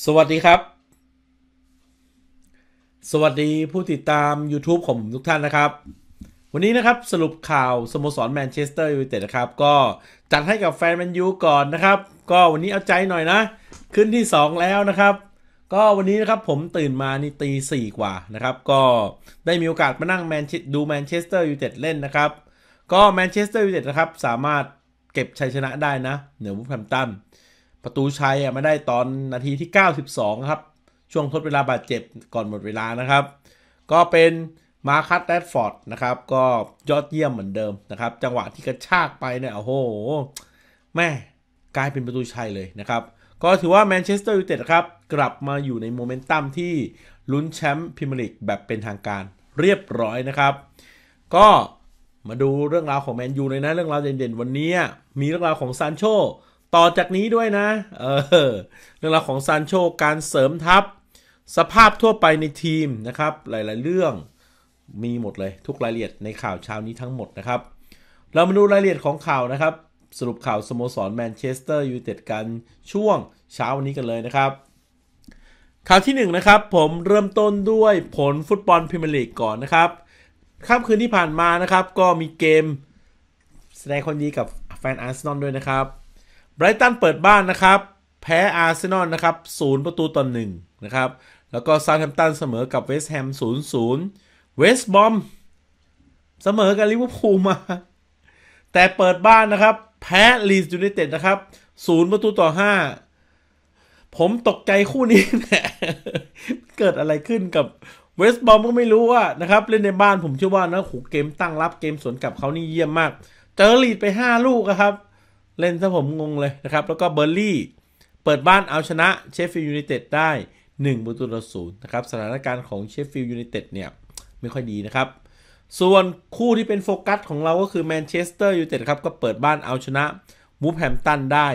สวัสดีครับสวัสดีผู้ติดตาม YouTube ของทุกท่านนะครับวันนี้นะครับสรุปข่าวสโมสรแมนเชสเตอร์ยูไนเต็ดนะครับก็จัดให้กับแฟนแมนยูก่อนนะครับก็วันนี้เอาใจหน่อยนะขึ้นที่2แล้วนะครับก็วันนี้นะครับผมตื่นมานี่ตี 4กว่านะครับก็ได้มีโอกาสมานั่งดูแมนเชสเตอร์ยูไนเต็ดเล่นนะครับก็แมนเชสเตอร์ยูไนเต็ดนะครับสามารถเก็บชัยชนะได้นะเหนือวูฟแฮมป์ตันประตูชัยมาได้ตอนนาทีที่92ครับช่วงทดเวลาบาดเจ็บก่อนหมดเวลานะครับก็เป็นมาร์คัส แรชฟอร์ดนะครับก็ยอดเยี่ยมเหมือนเดิมนะครับจังหวะที่กระชากไปเนี่ยโอ้โหแม่กลายเป็นประตูชัยเลยนะครับก็ถือว่าแมนเชสเตอร์ยูไนเต็ดครับกลับมาอยู่ในโมเมนตัมที่ลุ้นแชมป์พรีเมียร์ลีกแบบเป็นทางการเรียบร้อยนะครับก็มาดูเรื่องราวของแมนยูเลยนะเรื่องราวเด่นๆวันนี้มีเรื่องราวของซานโชต่อจากนี้ด้วยนะเรื่องราวของซานโชการเสริมทัพสภาพทั่วไปในทีมนะครับหลายๆเรื่องมีหมดเลยทุกรายละเอียดในข่าวเช้านี้ทั้งหมดนะครับเรามาดูรายละเอียดของข่าวนะครับสรุปข่าวสโมสรแมนเชสเตอร์ยูไนเต็ดกันช่วงเช้าวันนี้กันเลยนะครับข่าวที่1นะครับผมเริ่มต้นด้วยผลฟุตบอลพรีเมียร์ลีกก่อนนะครับค่ำคืนที่ผ่านมานะครับก็มีเกมแสดงความดีกับแฟนอาร์เซนอลด้วยนะครับไบรตันเปิดบ้านนะครับแพ้อาร์เซนอลนะครับ0-1นะครับแล้วก็เซาท์แฮมป์ตันเสมอกับเวสต์แฮม0-0เวสต์บอมเสมอกับลิเวอร์พูลมาแต่เปิดบ้านนะครับแพ้ลีดส์ยูไนเต็ดนะครับ0-5ผมตกใจคู่นี้แหละเกิดอะไรขึ้นกับเวสต์บอมก็ไม่รู้ว่านะครับเล่นในบ้านผมเชื่อว่านะโหเกมตั้งรับเกมสวนกลับเขานี่เยี่ยมมากเจอลีดไป5ลูกครับเล่นซะผมงงเลยนะครับแล้วก็เบอร์ลี่เปิดบ้านเอาชนะเชฟฟิลด์ยูไนเต็ดได้1-0นะครับสถานการณ์ของเชฟฟิลด์ยูไนเต็ดเนี่ยไม่ค่อยดีนะครับส่วนคู่ที่เป็นโฟกัสของเราก็คือแมนเชสเตอร์ยูไนเต็ดครับก็เปิดบ้านเอาชนะวูฟแฮมป์ตันได้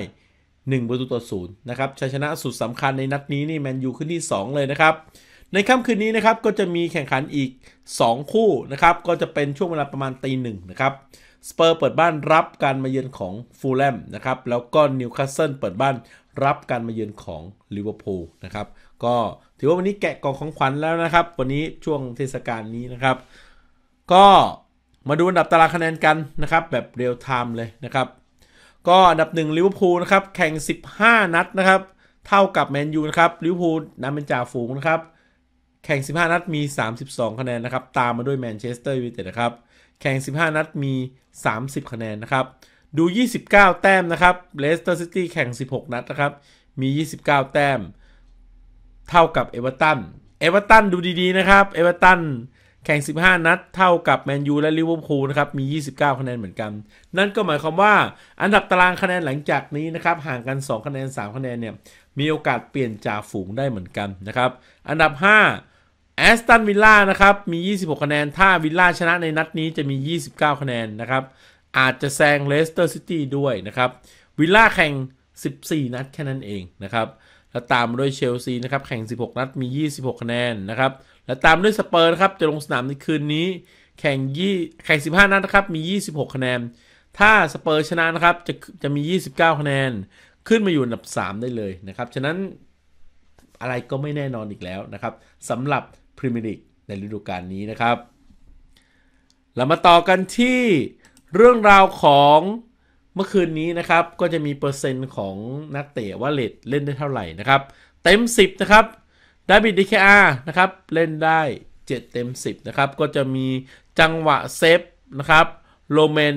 1-0นะครับชัยชนะสุดสำคัญในนัดนี้นี่แมนยูขึ้นที่2เลยนะครับในค่ำคืนนี้นะครับก็จะมีแข่งขันอีก2คู่นะครับก็จะเป็นช่วงเวลาประมาณตี 1นะครับสเปอร์เปิดบ้านรับการมาเยือนของฟูลแลมนะครับแล้วก็นิวคาสเซิลเปิดบ้านรับการมาเยือนของลิเวอร์พูลนะครับก็ถือว่าวันนี้แกะกล่องของขวัญแล้วนะครับวันนี้ช่วงเทศกาลนี้นะครับก็มาดูอันดับตารางคะแนนกันนะครับแบบเรียลไทม์เลยนะครับก็อันดับ1ลิเวอร์พูลนะครับแข่ง15นัดนะครับเท่ากับแมนยูนะครับลิเวอร์พูลนำเป็นจ่าฝูงนะครับแข่ง15นัดมี32คะแนนนะครับตามมาด้วยแมนเชสเตอร์ยูไนเต็ดนะครับแข่ง15นัดมี30คะแนนนะครับดู29แต้มนะครับเลสเตอร์ซิตี้แข่ง16นัดนะครับมี29แต้มเท่ากับเอเวอร์ตันดูดีๆนะครับเอเวอร์ตันแข่ง15นัดเท่ากับแมนยูและลิเวอร์พูลนะครับมี29คะแนนเหมือนกันนั่นก็หมายความว่าอันดับตารางคะแนนหลังจากนี้นะครับห่างกัน2คะแนน3คะแนนเนี่ยมีโอกาสเปลี่ยนจ่าฝูงได้เหมือนกันนะครับอันดับ5แอสตันวิลล่านะครับมี26คะแนนถ้าวิลล่าชนะในนัดนี้จะมี29คะแนนนะครับอาจจะแซงเลสเตอร์ซิตี้ด้วยนะครับวิลล่าแข่ง14นัดแค่นั้นเองนะครับแล้วตามมาด้วยเชลซีนะครับแข่ง16นัดมี26คะแนนนะครับแล้วตามด้วยสเปอร์นะครับจะลงสนามในคืนนี้แข่ง15นัดนะครับมี26คะแนนถ้าสเปอร์ชนะนะครับจะมี29คะแนนขึ้นมาอยู่อันดับ3ได้เลยนะครับฉะนั้นอะไรก็ไม่แน่นอนอีกแล้วนะครับสำหรับพรีเมียร์ลีกในฤดูกาลนี้นะครับเรามาต่อกันที่เรื่องราวของเมื่อคืนนี้นะครับก็จะมีเปอร์เซ็นต์ของนักเตะว่าเล่นได้เท่าไหร่นะครับเต็ม10นะครับดาวิด ดีเคอาร์นะครับเล่นได้7เต็ม10นะครับก็จะมีจังหวะเซฟนะครับโรเมน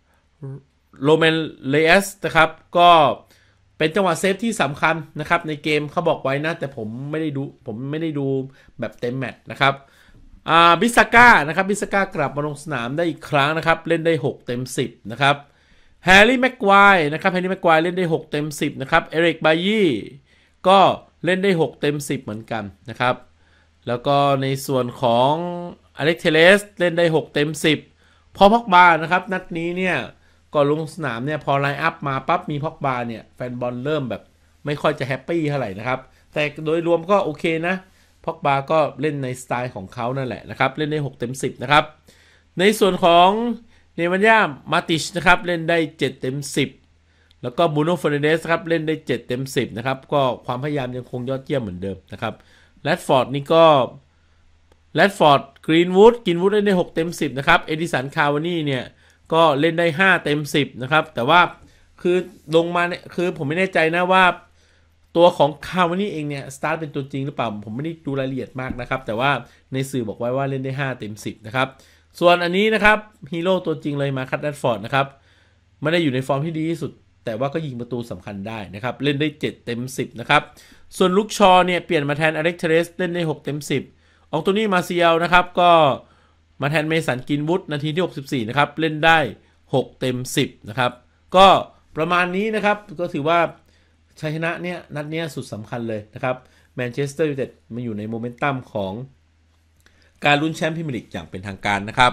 เลสนะครับก็เป็นจังหวะเซฟที่สำคัญนะครับในเกมเขาบอกไว้นะแต่ผมไม่ได้ดูแบบเต็มแมตช์นะครับบิสก้านะครับบิสก้ากลับมาลงสนามได้อีกครั้งนะครับเล่นได้6เต็ม10นะครับแฮร์รี่แม็กควายนะครับแฮร์รี่แม็กควายเล่นได้6เต็ม10นะครับเอริกบายี่ก็เล่นได้6เต็ม10เหมือนกันนะครับแล้วก็ในส่วนของอเล็กเทเลสเล่นได้6เต็ม10พอพ็อกบานะครับนัดนี้เนี่ยก่อนลงสนามเนี่ยพอไลน์อัพมาปั๊บมีพ็อกบาเนี่ยแฟนบอลเริ่มแบบไม่ค่อยจะแฮปปี้เท่าไหร่นะครับแต่โดยรวมก็โอเคนะพ็อกบาก็เล่นในสไตล์ของเขานั่นแหละนะครับเล่นได้6เต็ม10นะครับในส่วนของเนวันยามาติชนะครับเล่นได้7เต็ม10 แล้วก็บูโน่ เฟอร์นันเดสครับเล่นได้7เต็ม10นะครับก็ความพยายามยังคงยอดเยี่ยมเหมือนเดิมนะครับแรดฟอร์ดนี่ก็แรดฟอร์ดกรีนวูดเล่นได้6เต็ม10นะครับเอดิสัน คาวานี่เนี่ยก็เล่นได้5เต็ม10นะครับแต่ว่าคือลงมาเนี่ยคือผมไม่แน่ใจนะว่าตัวของคาวานี่เองเนี่ยสตาร์ทเป็นตัวจริงหรือเปล่าผมไม่ได้ดูรายละเอียดมากนะครับแต่ว่าในสื่อบอกไว้ว่าเล่นได้5เต็ม10นะครับส่วนอันนี้นะครับฮีโร่ตัวจริงเลยมาคัตแรดฟอร์ดนะครับไม่ได้อยู่ในฟอร์มที่ดีที่สุดแต่ว่าก็ยิงประตูสำคัญได้นะครับเล่นได้7เต็ม10นะครับส่วนลุกชอเนี่ยเปลี่ยนมาแทนอเล็กเทเรสเล่นได้6เต็ม10อองโตนี่ มาเซียลนะครับก็มาแทนเมสัน กินวูดนาทีที่64นะครับเล่นได้6เต็ม10นะครับก็ประมาณนี้นะครับก็ถือว่าชัยชนะเนี่ยนัดเนี้ยสุดสำคัญเลยนะครับแมนเชสเตอร์ยูไนเต็ดมาอยู่ในโมเมนตัมของการลุ้นแชมป์พรีเมียร์ลีกอย่างเป็นทางการนะครับ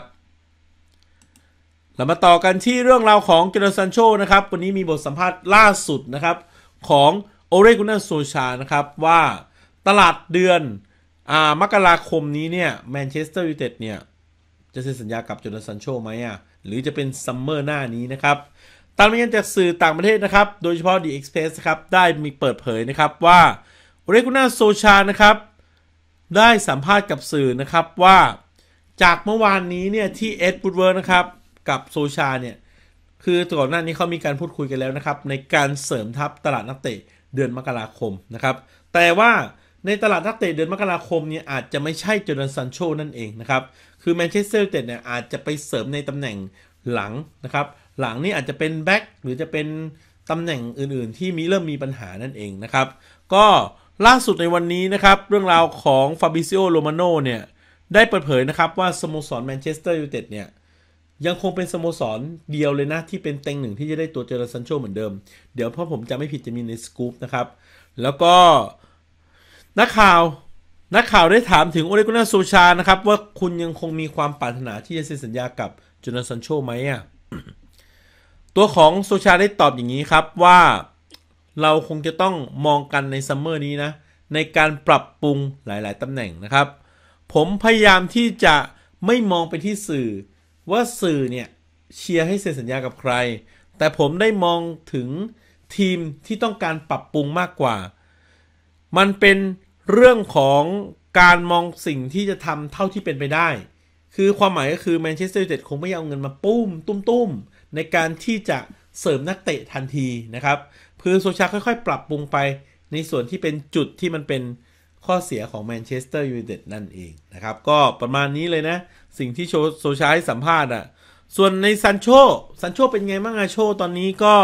เรามาต่อกันที่เรื่องราวของเจโดน ซานโชนะครับวันนี้มีบทสัมภาษณ์ล่าสุดนะครับของโอเลกุน่า โซลชาร์นะครับว่าตลาดเดือนมกราคมนี้เนี่ยแมนเชสเตอร์ยูไนเต็ดเนี่ยจะเซ็นสัญญากับเจโดน ซานโชไหมหรือจะเป็นซัมเมอร์หน้านี้นะครับตามรายงานจากสื่อต่างประเทศนะครับโดยเฉพาะ The Express ครับได้มีเปิดเผยนะครับว่าโอเลกุน่า โซลชาร์นะครับได้สัมภาษณ์กับสื่อนะครับว่าจากเมื่อวานนี้เนี่ยที่เอ็ดวูดเวิร์ดนะครับกับโซลชาร์เนี่ยคือก่อนหน้านี้เขามีการพูดคุยกันแล้วนะครับในการเสริมทัพตลาดนักเตะเดือนมกราคมนะครับแต่ว่าในตลาดนักเตะเดือนมกราคมเนี่ยอาจจะไม่ใช่เจโดน ซานโชนั่นเองนะครับคือแมนเชสเตอร์ยูไนเต็ดเนี่ยอาจจะไปเสริมในตำแหน่งหลังนะครับหลังนี่อาจจะเป็นแบ็คหรือจะเป็นตำแหน่งอื่นๆที่เริ่มมีปัญหานั่นเองนะครับก็ล่าสุดในวันนี้นะครับเรื่องราวของฟาบิซิโอ โรมาโน่เนี่ยได้เปิดเผยนะครับว่าสโมสรแมนเชสเตอร์ยูไนเต็ดเนี่ยยังคงเป็นสโมสรเดียวเลยนะที่เป็นเต็งหนึ่งที่จะได้ตัวเจโดน ซานโชเหมือนเดิมเดี๋ยวเพราะผมจะไม่ผิดจะมีในสกู๊ปนะครับแล้วก็นักข่าวได้ถามถึงโอเลกุน่า โซลชาร์นะครับว่าคุณยังคงมีความปรารถนาที่จะเซ็นสัญญากับเจโดน ซานโชไหมตัวของโซลชาร์ได้ตอบอย่างนี้ครับว่าเราคงจะต้องมองกันในซัมเมอร์นี้นะในการปรับปรุงหลายๆตำแหน่งนะครับผมพยายามที่จะไม่มองไปที่สื่อว่าสื่อเนี่ยเชียร์ให้เซ็นสัญญากับใครแต่ผมได้มองถึงทีมที่ต้องการปรับปรุงมากกว่ามันเป็นเรื่องของการมองสิ่งที่จะทำเท่าที่เป็นไปได้คือความหมายก็คือแมนเชสเตอร์ยูไนเต็ดคงไม่เอาเงินมาตุ้มในการที่จะเสริมนักเตะทันทีนะครับคือโซลชาร์ค่อยๆปรับปรุงไปในส่วนที่เป็นจุดที่มันเป็นข้อเสียของแมนเชสเตอร์ยูไนเต็ดนั่นเองนะครับก็ประมาณนี้เลยนะสิ่งที่โซลชาร์ให้สัมภาษณ์ส่วนในซานโชเป็นไงบ้างโชตอนนี้ก็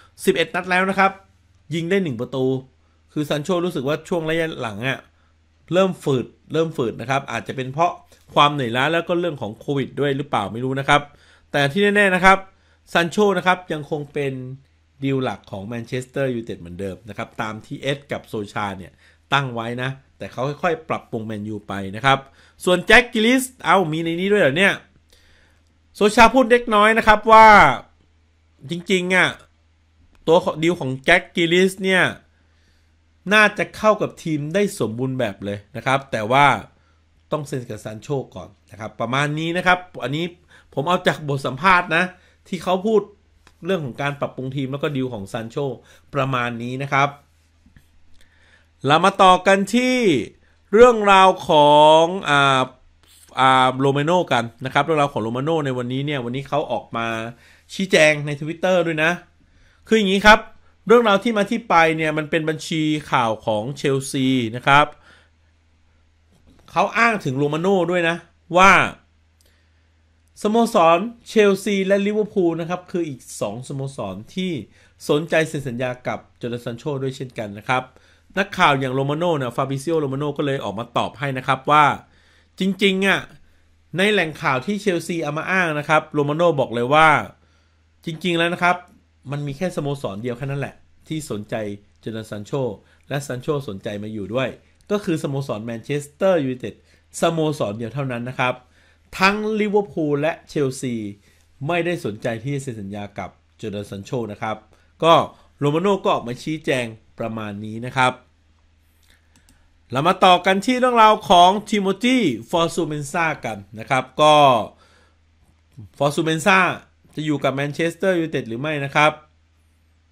11นัดแล้วนะครับยิงได้1ประตูคือซานโชรู้สึกว่าช่วงระยะหลังเริ่มฝืดนะครับอาจจะเป็นเพราะความเหนื่อยล้าแล้วก็เรื่องของโควิดด้วยหรือเปล่าไม่รู้นะครับแต่ที่แน่ๆนะครับซานโชนะครับยังคงเป็นดีลหลักของแมนเชสเตอร์ยูไนเต็ดเหมือนเดิมนะครับตามที่เอ็ดกับโซลชาร์เนี่ยตั้งไว้นะแต่เขาค่อยๆปรับปรุงแมนยูไปนะครับส่วนแจ็คกิลลิสมีในนี้ด้วยเหรอเนี่ยโซลชาร์พูดเล็กน้อยนะครับว่าจริงๆตัวดีลของแจ็คกิลลิสเนี่ยน่าจะเข้ากับทีมได้สมบูรณ์แบบเลยนะครับแต่ว่าต้องเซ็นกับซานโชก่อนนะครับประมาณนี้นะครับอันนี้ผมเอาจากบทสัมภาษณ์นะที่เขาพูดเรื่องของการปรับปรุงทีมแล้วก็ดีลของซานโชประมาณนี้นะครับเรามาต่อกันที่เรื่องราวของโรมาโน่กันนะครับเรื่องราวของโรมาโน่ในวันนี้เขาออกมาชี้แจงใน Twitter ด้วยนะคืออย่างนี้ครับเรื่องราวที่มาที่ไปเนี่ยมันเป็นบัญชีข่าวของเชลซีนะครับเขาอ้างถึงโรมาโน่ด้วยนะว่าสโมสรเชลซีและลิเวอร์พูลนะครับคืออีก2สโมสรที่สนใจเซ็นสัญญากับเจโดน ซานโชด้วยเช่นกันนะครับนักข่าวอย่างโรมาโน่ฟาบิซิโอ โรมาโน่ก็เลยออกมาตอบให้นะครับว่าจริงๆในแหล่งข่าวที่เชลซีเอามาอ้างนะครับโรมาโน่บอกเลยว่าจริงๆแล้วนะครับมันมีแค่สโมสรเดียวแค่นั้นแหละที่สนใจเจโดน ซานโชและซานโชสนใจมาอยู่ด้วยก็คือสโมสรแมนเชสเตอร์ยูไนเต็ดสโมสรเดียวเท่านั้นนะครับทั้งลิเวอร์พูลและเชลซีไม่ได้สนใจที่จะเซ็นสัญญากับเจโดน ซานโชนะครับก็โรมาโน่ก็ออกมาชี้แจงประมาณนี้นะครับเรามาต่อกันที่เรื่องราวของทิโมธี ฟอร์ซูเมนซ่ากันนะครับก็ฟอร์ซูเมนซ่าจะอยู่กับแมนเชสเตอร์ยูไนเต็ดหรือไม่นะครับ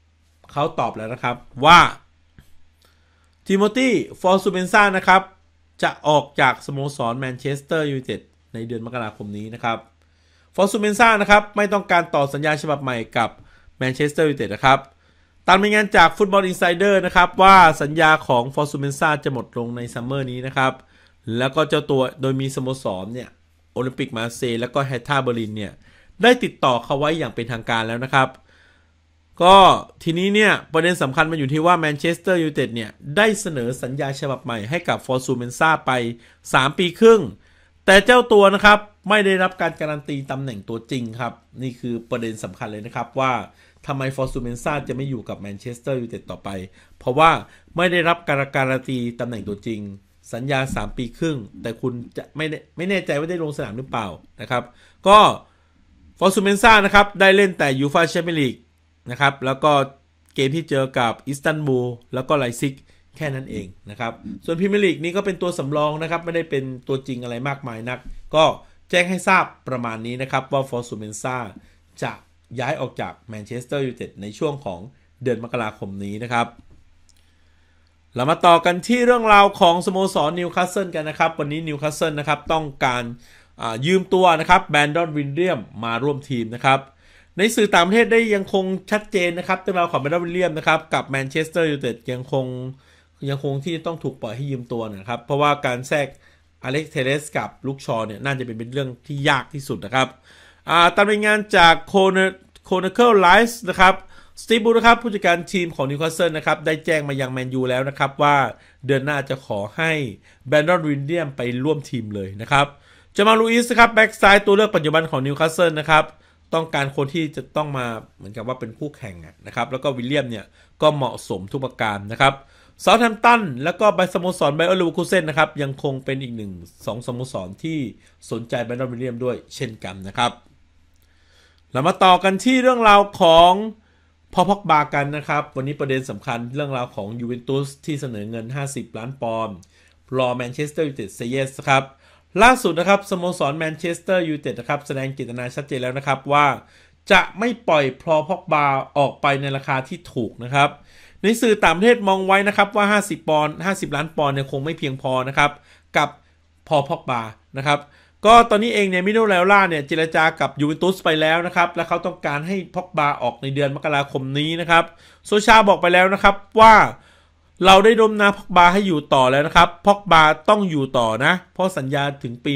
เขาตอบแล้วนะครับว่าทิโมธีฟอร์ซูเมนซ่านะครับจะออกจากสโมสรแมนเชสเตอร์ยูไนเต็ดในเดือนมกราคมนี้นะครับฟอร์ซูเมนซ่านะครับไม่ต้องการต่อสัญญาฉบับใหม่กับแมนเชสเตอร์ยูไนเต็ดนะครับตามรายงานจากฟุตบอลอินไซเดอร์นะครับว่าสัญญาของฟอร์ซูเมนซ่าจะหมดลงในซัมเมอร์นี้นะครับแล้วก็เจ้าตัวโดยมีสโมสรเนี่ยโอลิมปิกมาเซย์แล้วก็แฮตท่าเบอร์ลินเนี่ยได้ติดต่อเขาไว้อย่างเป็นทางการแล้วนะครับก็ทีนี้เนี่ยประเด็นสำคัญมันอยู่ที่ว่าแมนเชสเตอร์ยูไนเต็ดเนี่ยได้เสนอสัญญาฉบับใหม่ให้กับฟอร์ซูเมนซ่าไป3 ปีครึ่งแต่เจ้าตัวนะครับไม่ได้รับการการันตีตำแหน่งตัวจริงครับนี่คือประเด็นสำคัญเลยนะครับว่าทำไมฟอร์ซูเมนซ่าจะไม่อยู่กับแมนเชสเตอร์ยูไนเต็ดต่อไปเพราะว่าไม่ได้รับการันตีตำแหน่งตัวจริงสัญญา3 ปีครึ่งแต่คุณจะไม่แน่ใจว่าได้ลงสนามหรือเปล่านะครับก็ฟอร์ซูเมนซ่านะครับได้เล่นแต่ยูฟ่าแชมเปี้ยนลีกนะครับแล้วก็เกมที่เจอกับอิสตันบูลแล้วก็ไลซิกแค่นั้นเองนะครับส่วนพรีเมียร์ลีกนี้ก็เป็นตัวสำรองนะครับไม่ได้เป็นตัวจริงอะไรมากมายนักก็แจ้งให้ทราบประมาณนี้นะครับว่าฟอร์ซูเมนซ่าจะย้ายออกจากแมนเชสเตอร์ยูไนเต็ดในช่วงของเดือนมกราคมนี้นะครับเรามาต่อกันที่เรื่องราวของสโมสรนิวคาสเซิลกันนะครับวันนี้นิวคาสเซิลนะครับต้องการยืมตัวนะครับแบรนดอนวิลเลียมมาร่วมทีมนะครับในสื่อต่างประเทศได้ยังคงชัดเจนนะครับเรื่องราวของแบรนดอนวิลเลียมนะครับกับแมนเชสเตอร์ยูไนเต็ดยังคงที่ต้องถูกปล่อยให้ยืมตัวนะครับเพราะว่าการแทรกอเล็กซ์เทเลสกับลูกชอเนี่ยน่าจะเป็นเรื่องที่ยากที่สุดนะครับตามรายงานจากโคเนเคิลไลฟ์นะครับสตีฟบูนะครับผู้จัดการทีมของนิวคาสเซิลนะครับได้แจ้งมายังแมนยูแล้วนะครับว่าเดือนหน้าจะขอให้แบรนดอนวิลเลียมไปร่วมทีมเลยนะครับจามาลูอิสนะครับแบ็กซ้ายตัวเลือกปัจจุบันของนิวคาสเซิลนะครับต้องการคนที่จะต้องมาเหมือนกับว่าเป็นคู่แข่งนะครับแล้วก็วิลเลียมเนี่ยก็เหมาะสมทุกประการนะครับเซาท์แฮมป์ตันแล้วก็ไบสโมสรไบเออร์เลเวอร์คูเซ่นนะครับยังคงเป็นอีก2 สโมสรที่สนใจแบรนดอนวิลเลียมด้วยเช่นกันนะครับเรามาต่อกันที่เรื่องราวของพอพ็อกบากันนะครับวันนี้ประเด็นสำคัญเรื่องราวของยูเวนตุสที่เสนอเงิน50 ล้านปอนด์รอแมนเชสเตอร์ยูไนเต็ดเซเยสครับล่าสุดนะครับสโมสรแมนเชสเตอร์ยูไนเต็ดนะครับแสดงเจตนาชัดเจนแล้วนะครับว่าจะไม่ปล่อยพอพ็อกบาออกไปในราคาที่ถูกนะครับในสื่อต่างประเทศมองไว้นะครับว่า50 ล้านปอนด์เนี่ยคงไม่เพียงพอนะครับกับพอพ็อกบานะครับก็ตอนนี้เองเนี่ยมิโนเรลล่าเนี่ยเจรจากับยูเวนตุสไปแล้วนะครับและเขาต้องการให้พ็อกบาออกในเดือนมกราคมนี้นะครับโซชาบอกไปแล้วนะครับว่าเราได้ดมนาพ็อกบาให้อยู่ต่อแล้วนะครับพ็อกบาต้องอยู่ต่อนะเพราะสัญญาถึงปี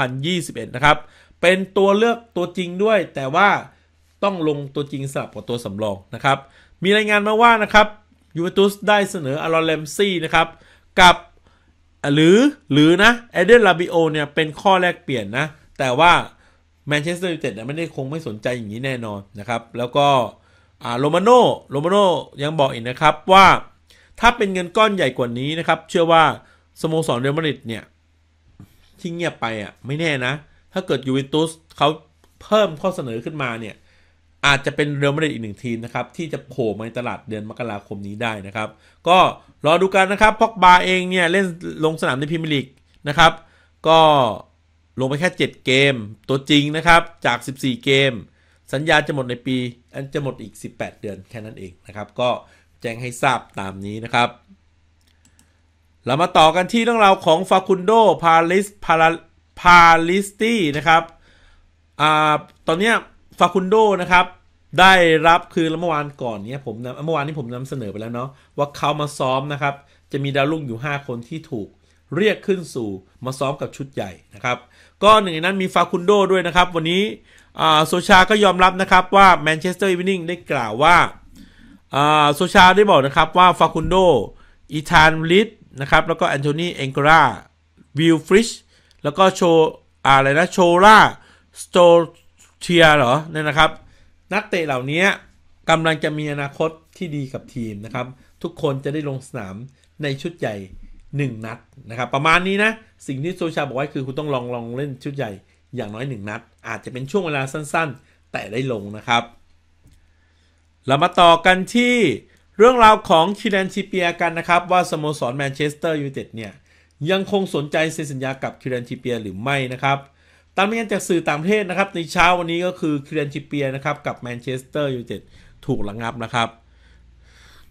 2021นะครับเป็นตัวเลือกตัวจริงด้วยแต่ว่าต้องลงตัวจริงสลับกับตัวสำรองนะครับมีรายงานมาว่านะครับยูเวนตุสได้เสนออารอนแรมซี่นะครับกับหรือนะเอเดนลาบิโอเนี่ยเป็นข้อแลกเปลี่ยนนะแต่ว่าแมนเชสเตอร์ยูไนเต็ดคงไม่สนใจอย่างนี้แน่นอนนะครับแล้วก็โรมาโน่ยังบอกอีกนะครับว่าถ้าเป็นเงินก้อนใหญ่กว่านี้นะครับเชื่อว่าสโมสรเรอัลมาดริดเนี่ยที่เงียบไปไม่แน่นะถ้าเกิดยูเวนตุสเขาเพิ่มข้อเสนอขึ้นมาเนี่ยอาจจะเป็นเรอัลมาดริดอีก1 ทีมนะครับที่จะโผล่มาในตลาดเดือนมกราคมนี้ได้นะครับก็รอดูกันนะครับพ็อกบาเองเนี่ยเล่นลงสนามในพรีเมียร์ลีกนะครับก็ลงไปแค่7 เกมตัวจริงนะครับจาก14 เกมสัญญาจะหมดในปีจะหมดอีก18 เดือนแค่นั้นเองนะครับก็แจ้งให้ทราบตามนี้นะครับเรามาต่อกันที่เรื่องราวของฟาคุนโดพาลิสตี้นะครับตอนนี้ฟาคุนโดนะครับได้รับคือเมื่อวานก่อนนี้เมื่อวานนี้ผมนำเสนอไปแล้วเนาะว่าเขามาซ้อมนะครับจะมีดาวรุ่งอยู่5 คนที่ถูกเรียกขึ้นสู่มาซ้อมกับชุดใหญ่นะครับก็หนึ่งในนั้นมีฟาคุนโดด้วยนะครับวันนี้โซชาก็ยอมรับนะครับว่าแมนเชสเตอร์อีวินิ่งได้กล่าวว่าโซชาได้บอกนะครับว่าฟาคุนโดอีธานลิดนะครับแล้วก็แอนโทนีเอ็งกราวิลฟริชแล้วก็โชล่าสโตเชียเหรอเนี่ยนะครับนักเตะเหล่านี้กำลังจะมีอนาคตที่ดีกับทีมนะครับทุกคนจะได้ลงสนามในชุดใหญ่1 นัดนะครับประมาณนี้นะสิ่งที่โซชาบอกไว้คือคุณต้องลองเล่นชุดใหญ่อย่างน้อย1 นัดอาจจะเป็นช่วงเวลาสั้นๆแต่ได้ลงนะครับเรามาต่อกันที่เรื่องราวของคิรัน ทริปเปียร์กันนะครับว่าสโมสรแมนเชสเตอร์ยูไนเต็ดเนี่ยยังคงสนใจเซ็นสัญญากับคิรัน ทริปเปียร์หรือไม่นะครับตามรายงานจากสื่อต่างประเทศนะครับในเช้าวันนี้ก็คือคิรัน ทริปเปียร์นะครับกับแมนเชสเตอร์ยูไนเต็ดถูกระงับนะครับ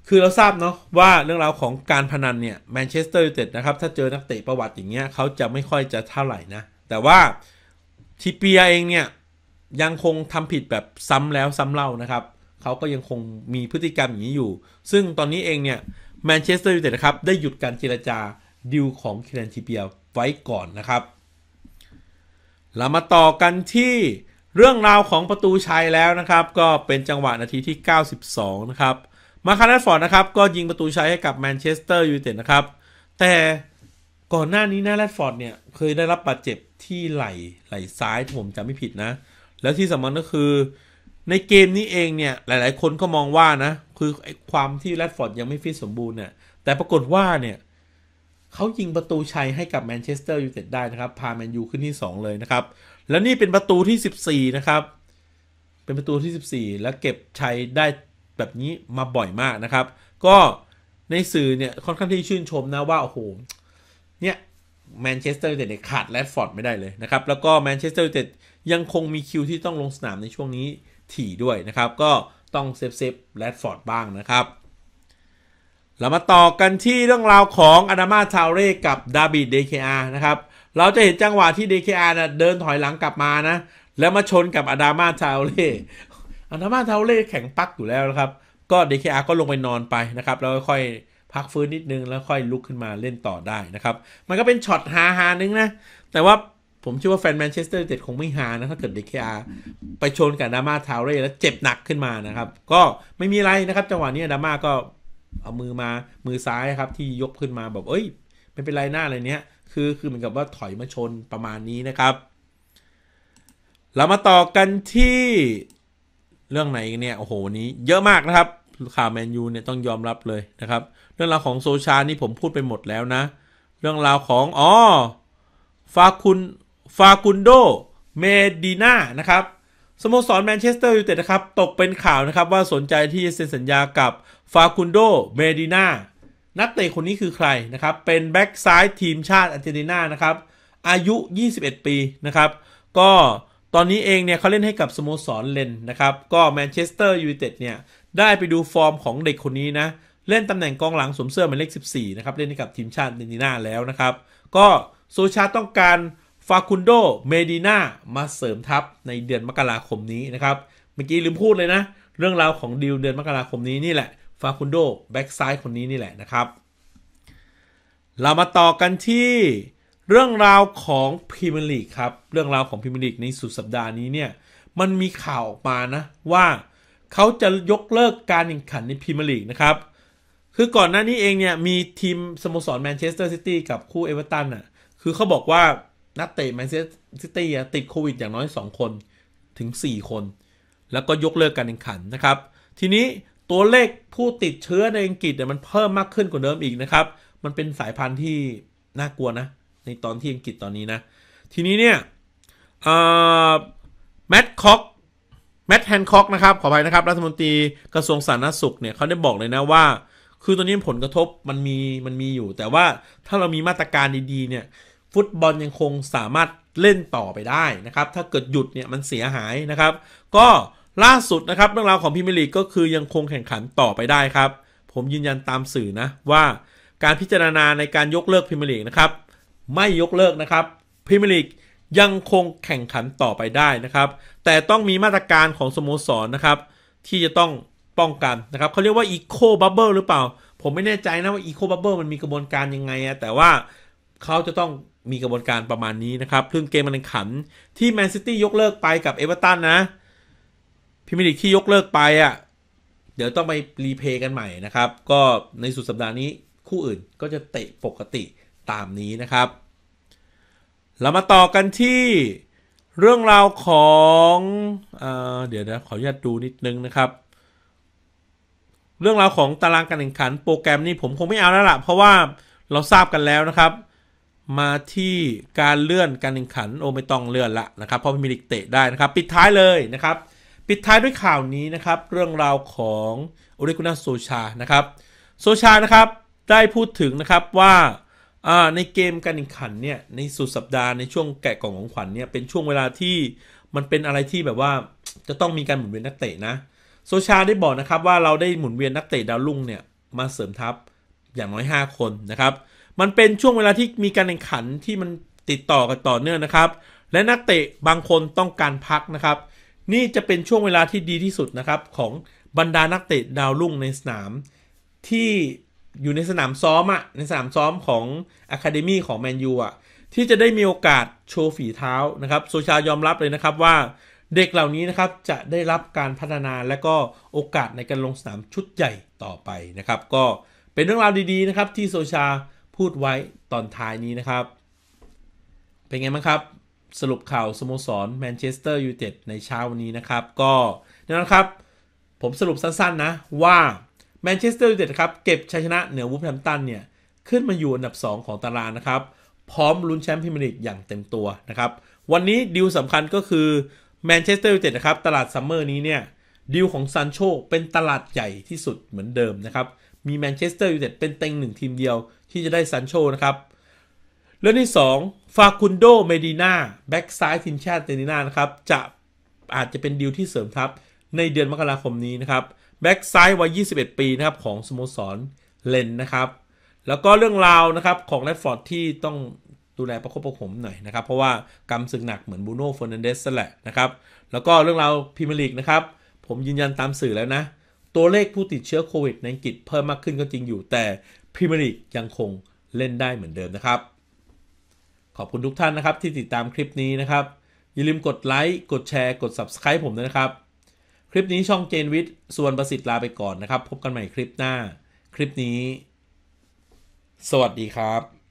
คือเราทราบเนาะว่าเรื่องราวของการพนันเนี่ยแมนเชสเตอร์ยูไนเต็ดนะครับถ้าเจอนักเตะประวัติอย่างเงี้ยเขาจะไม่ค่อยจะเท่าไหร่นะแต่ว่าทิเปียเองเนี่ยยังคงทำผิดแบบซ้ำแล้วซ้ำเล่านะครับเขาก็ยังคงมีพฤติกรรมอย่างนี้อยู่ซึ่งตอนนี้เองเนี่ยแมนเชสเตอร์ยูไนเต็ดนะครับได้หยุดการเจรจาดีลของคิรันทิเปียไว้ก่อนนะครับเรามาต่อกันที่เรื่องราวของประตูชัยแล้วนะครับก็เป็นจังหวะนาทีที่92นะครับมาร์คัส แรชฟอร์ดนะครับก็ยิงประตูชัยให้กับแมนเชสเตอร์ยูไนเต็ดนะครับแต่ก่อนหน้านี้นะแรชฟอร์ดเนี่ยเคยได้รับบาดเจ็บที่ไหล่ซ้ายถ้าผมจำไม่ผิดนะแล้วที่สำคัญก็คือในเกมนี้เองเนี่ยหลายๆคนก็มองว่านะคือความที่แรชฟอร์ดยังไม่ฟิตสมบูรณ์เนี่ยแต่ปรากฏว่าเนี่ยเขายิงประตูชัยให้กับแมนเชสเตอร์ยูไนเต็ดได้นะครับพาแมนยูขึ้นที่2เลยนะครับแล้วนี่เป็นประตูที่14นะครับเป็นประตูที่14และเก็บชัยได้แบบนี้มาบ่อยมากนะครับก็ในสื่อเนี่ยค่อนข้างที่ชื่นชมนะว่าโอ้โหเนี่ยแมนเชสเตอร์ยูไนเต็ดขาดแรชฟอร์ดไม่ได้เลยนะครับแล้วก็แมนเชสเตอร์ยูไนเต็ดยังคงมีคิวที่ต้องลงสนามในช่วงนี้ถี่ด้วยนะครับก็ต้องเซฟแรชฟอร์ดบ้างนะครับเรามาต่อกันที่เรื่องราวของอาดามาทาวเร่กับดาบิด DKR นะครับเราจะเห็นจังหวะที่ DKR นะเดินถอยหลังกลับมานะแล้วมาชนกับอาดามาทาวเร่แข็งปักอยู่แล้วนะครับก็ DKR ก็ลงไปนอนไปนะครับแล้วค่อยพักฟื้นนิดนึงแล้วค่อยลุกขึ้นมาเล่นต่อได้นะครับมันก็เป็นช็อตฮานึงนะแต่ว่าผมเชื่อว่าแฟนแมนเชสเตอร์ยูไนเต็ดคงไม่ฮานะถ้าเกิด DKR ไปชนกับอาดามาทาวเร่แล้วเจ็บหนักขึ้นมานะครับก็ไม่มีอะไรนะครับจังหวะนี้อาดามาก็เอามือซ้ายครับที่ยกขึ้นมาแบบไม่เป็นไรหน้าอะไรเนี้ยคือเหมือนกับว่าถอยมาชนประมาณนี้นะครับเรามาต่อกันที่เรื่องไหนเนี่ยโอ้โหนี้เยอะมากนะครับข่าวแมนยูเนี่ยต้องยอมรับเลยนะครับเรื่องราวของโซชานี่ผมพูดไปหมดแล้วนะเรื่องราวของฟากุนโดเมดิน่านะครับสโมสรแมนเชสเตอร์ยูไนเต็ดนะครับตกเป็นข่าวนะครับว่าสนใจที่จะเซ็นสัญญากับฟากุนโดเมดิน่านักเตะคนนี้คือใครนะครับเป็นแบ็กซ้ายทีมชาติอาร์เจนตินานะครับอายุ21ปีนะครับก็ตอนนี้เองเนี่ยเขาเล่นให้กับสโมสรเลนนะครับก็แมนเชสเตอร์ยูไนเต็ดเนี่ยได้ไปดูฟอร์มของเด็กคนนี้นะเล่นตำแหน่งกองหลังสวมเสื้อหมายเลข14นะครับเล่นให้กับทีมชาติอาร์เจนตินาแล้วนะครับก็โซชาต้องการฟากุนโดเมดิน่ามาเสริมทัพในเดือนมกราคมนี้นะครับเมื่อกี้ลืมพูดเลยนะเรื่องราวของดีลเดือนมกราคมนี้นี่แหละฟากุนโดแบ็กซ้ายคนนี้นี่แหละนะครับเรามาต่อกันที่เรื่องราวของพรีเมียร์ลีกครับเรื่องราวของพรีเมียร์ลีกในสุดสัปดาห์นี้เนี่ยมันมีข่าวออกมานะว่าเขาจะยกเลิกการแข่งขันในพรีเมียร์ลีกนะครับคือก่อนหน้านี้เองเนี่ยมีทีมสโมสรแมนเชสเตอร์ซิตี้กับคู่เอเวอร์ตันน่ะคือเขาบอกว่านักเตะแมนเชสเตอร์ซิตี้ติดโควิดอย่างน้อย2คนถึง4คนแล้วก็ยกเลิกการแข่งขันนะครับทีนี้ตัวเลขผู้ติดเชื้อในอังกฤษเนี่ยมันเพิ่มมากขึ้นกว่าเดิมอีกนะครับมันเป็นสายพันธุ์ที่น่ากลัวนะในตอนที่อังกฤษตอนนี้นะทีนี้เนี่ยแมตต์แฮนค็อกนะครับขออภัยนะครับรัฐมนตรีกระทรวงสาธารณสุขเนี่ยเขาได้บอกเลยนะว่าคือตอนนี้ผลกระทบมันมีอยู่แต่ว่าถ้าเรามีมาตรการดีๆเนี่ยฟุตบอลยังคงสามารถเล่นต่อไปได้นะครับถ้าเกิดหยุดเนี่ยมันเสียหายนะครับก็ล่าสุดนะครับเรื่องราวของพรีเมียร์ลีกก็คือยังคงแข่งขันต่อไปได้ครับผมยืนยันตามสื่อนะว่าการพิจารณาในการยกเลิกพรีเมียร์ลีกนะครับไม่ยกเลิกนะครับพรีเมียร์ลีกยังคงแข่งขันต่อไปได้นะครับแต่ต้องมีมาตรการของสโมสรนะครับที่จะต้องป้องกันนะครับเขาเรียกว่า Eco Bubble หรือเปล่าผมไม่แน่ใจนะว่า Eco Bubble มันมีกระบวนการยังไงแต่ว่าเขาจะต้องมีกระบวนการประมาณนี้นะครับเรื่องเกมการแข่งขันที่แมนซิตี้ยกเลิกไปกับเอเวอร์ตันนะพรีเมียร์ลีกที่ยกเลิกไปเดี๋ยวต้องไปรีเพย์กันใหม่นะครับก็ในสุดสัปดาห์นี้คู่อื่นก็จะเตะปกติตามนี้นะครับเรามาต่อกันที่เรื่องราวของเดี๋ยวนะขออนุญาตดูนิดนึงนะครับเรื่องราวของตารางการแข่งขันโปรแกรมนี่ผมคงไม่เอาแล้วล่ะเพราะว่าเราทราบกันแล้วนะครับมาที่การเลื่อนการแข่งขันไม่ต้องเลื่อนละนะครับเพราะพรีเมียร์ลีกเตะได้นะครับปิดท้ายเลยนะครับปิดท้ายด้วยข่าวนี้นะครับเรื่องราวของโอเลกุน่าโซชานะครับโซชานะครับได้พูดถึงนะครับว่าในเกมการแข่งขันเนี่ยในสุดสัปดาห์ในช่วงแกะกล่องของขวัญเนี่ยเป็นช่วงเวลาที่มันเป็นอะไรที่แบบว่าจะต้องมีการหมุนเวียนนักเตะนะโซชาได้บอกนะครับว่าเราได้หมุนเวียนนักเตะดาวรุ่งเนี่ยมาเสริมทัพอย่างน้อย5คนนะครับมันเป็นช่วงเวลาที่มีการแข่งขันที่มันติดต่อกันต่อเนื่องนะครับและนักเตะบางคนต้องการพักนะครับนี่จะเป็นช่วงเวลาที่ดีที่สุดนะครับของบรรดานักเตะดาวรุ่งในสนามที่อยู่ในสนามซ้อมในสนามซ้อมของ Academy ของแมนยูที่จะได้มีโอกาสโชว์ฝีเท้านะครับโซชายอมรับเลยนะครับว่าเด็กเหล่านี้นะครับจะได้รับการพัฒนาและก็โอกาสในการลงสนามชุดใหญ่ต่อไปนะครับก็เป็นเรื่องราวดีๆนะครับที่โซชาพูดไว้ตอนท้ายนี้นะครับเป็นไงบ้างครับสรุปข่าวสโมสรแมนเชสเตอร์ยูไนเต็ดในเช้าวันนี้นะครับก็นั่นนะครับผมสรุปสั้นๆนะว่าแมนเชสเตอร์ยูไนเต็ดครับเก็บชัยชนะเหนือวูฟแฮมป์ตันเนี่ยขึ้นมาอยู่อันดับ2ของตารางนะครับพร้อมลุ้นแชมป์พรีเมียร์ลีกอย่างเต็มตัวนะครับวันนี้ดีลสำคัญก็คือแมนเชสเตอร์ยูไนเต็ดนะครับตลาดซัมเมอร์นี้เนี่ยดีลของซันโชเป็นตลาดใหญ่ที่สุดเหมือนเดิมนะครับมีแมนเชสเตอร์ยูไนเต็ดเป็นเต็ง1ทีมเดียวที่จะได้ซันโชนะครับเรื่องที่2ฟาคุนโดเมดิน่าแบ็กซ้ายทีมชาติอาร์เจนตินานะครับอาจจะเป็นดีลที่เสริมทัพในเดือนมกราคมนี้นะครับแบ็กซ้ายวัย21ปีนะครับของสโมสรเลนนะครับแล้วก็เรื่องราวนะครับของแรดฟอร์ดที่ต้องดูแลประคบประหงมหน่อยนะครับเพราะว่ากำศึกหนักเหมือนบูโน่เฟอร์นันเดสนั่นแหละนะครับแล้วก็เรื่องราวพรีเมียร์ลีกนะครับผมยืนยันตามสื่อแล้วนะตัวเลขผู้ติดเชื้อโควิดในอังกฤษเพิ่มมากขึ้นก็จริงอยู่แต่พรีเมียร์ลีกยังคงเล่นได้เหมือนเดิมนะครับขอบคุณทุกท่านนะครับที่ติดตามคลิปนี้นะครับอย่าลืมกดไลค์กดแชร์กด Subscribe ผมด้วยนะครับคลิปนี้ช่องเจนวิทย์สุวรรณประสิทธิ์ลาไปก่อนนะครับพบกันใหม่คลิปหน้าคลิปนี้สวัสดีครับ